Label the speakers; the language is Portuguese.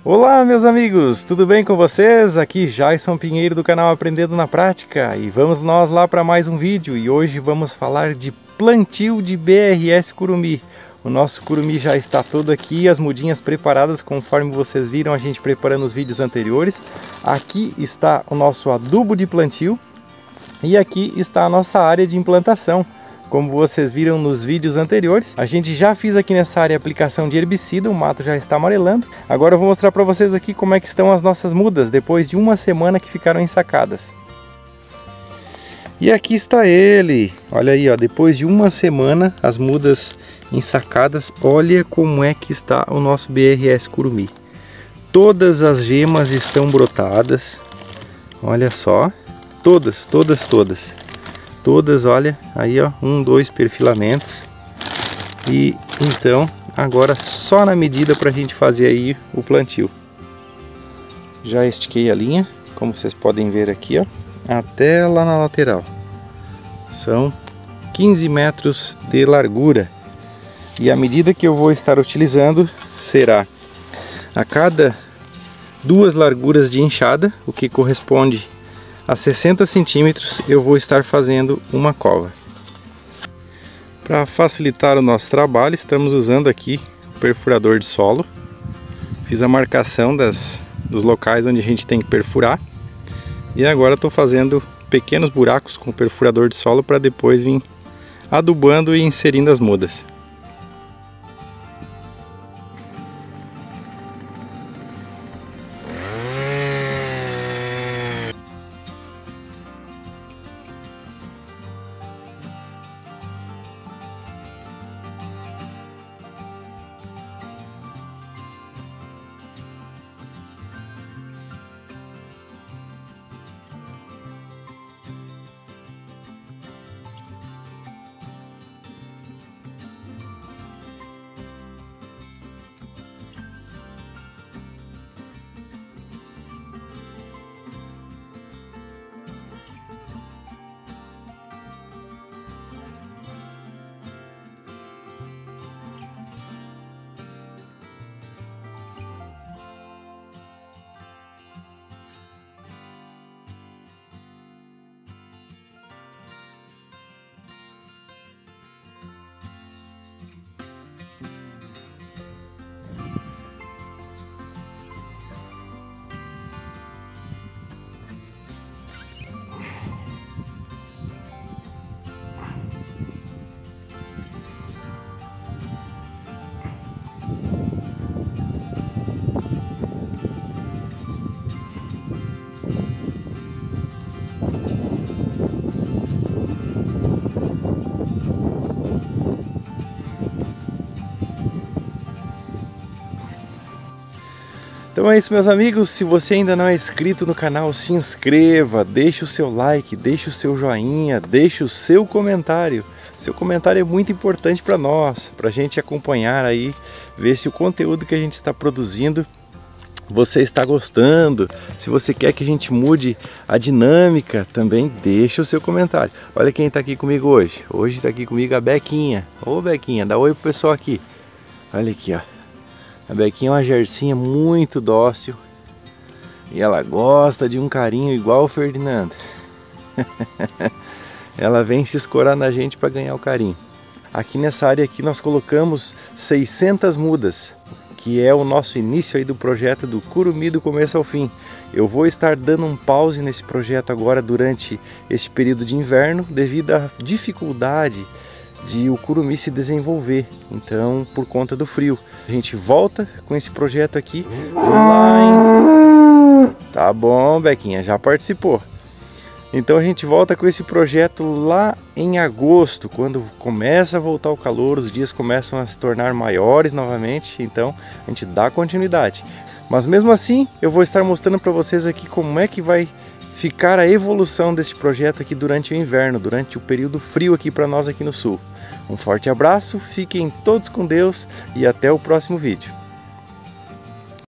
Speaker 1: Olá meus amigos, tudo bem com vocês? Aqui Jason Pinheiro do canal Aprendendo na Prática e vamos nós lá para mais um vídeo e hoje vamos falar de plantio de BRS Curumim. O nosso curumim já está todo aqui, as mudinhas preparadas conforme vocês viram a gente preparando os vídeos anteriores. Aqui está o nosso adubo de plantio e aqui está a nossa área de implantação. Como vocês viram nos vídeos anteriores, a gente já fez aqui nessa área a aplicação de herbicida, o mato já está amarelando. Agora eu vou mostrar para vocês aqui como é que estão as nossas mudas depois de uma semana que ficaram ensacadas. E aqui está ele, olha aí, ó, depois de uma semana as mudas ensacadas, olha como é que está o nosso BRS Curumim. Todas as gemas estão brotadas, olha só, todas. Todas, olha, aí ó, 1, 2 perfilamentos. E então, agora só na medida para a gente fazer aí o plantio. Já estiquei a linha, como vocês podem ver aqui, ó, até lá na lateral. São 15 metros de largura. E a medida que eu vou estar utilizando será a cada 2 larguras de enxada, o que corresponde a 60 centímetros, eu vou estar fazendo uma cova. Para facilitar o nosso trabalho, estamos usando aqui o perfurador de solo. Fiz a marcação dos locais onde a gente tem que perfurar. E agora estou fazendo pequenos buracos com o perfurador de solo para depois vir adubando e inserindo as mudas. Então é isso meus amigos, se você ainda não é inscrito no canal, se inscreva, deixe o seu like, deixe o seu joinha, deixe o seu comentário. Seu comentário é muito importante para nós, para a gente acompanhar aí, ver se o conteúdo que a gente está produzindo você está gostando. Se você quer que a gente mude a dinâmica, também deixa o seu comentário. Olha quem está aqui comigo hoje. Hoje está aqui comigo a Bequinha. Ô Bequinha, dá oi pro pessoal aqui. Olha aqui, ó. A Bequinha é uma jersinha muito dócil e ela gosta de um carinho igual o Ferdinando. Ela vem se escorar na gente para ganhar o carinho. Aqui nessa área aqui nós colocamos 600 mudas, que é o nosso início aí do projeto do curumim do começo ao fim. Eu vou estar dando um pause nesse projeto agora durante este período de inverno, devido à dificuldade de o curumim se desenvolver, então por conta do frio. A gente volta com esse projeto aqui lá em... Tá bom, Bequinha, já participou. Então a gente volta com esse projeto lá em agosto, quando começa a voltar o calor, os dias começam a se tornar maiores novamente, então a gente dá continuidade. Mas mesmo assim, eu vou estar mostrando para vocês aqui como é que vai ficar a evolução desse projeto aqui durante o inverno, durante o período frio aqui para nós aqui no sul. Um forte abraço, fiquem todos com Deus e até o próximo vídeo.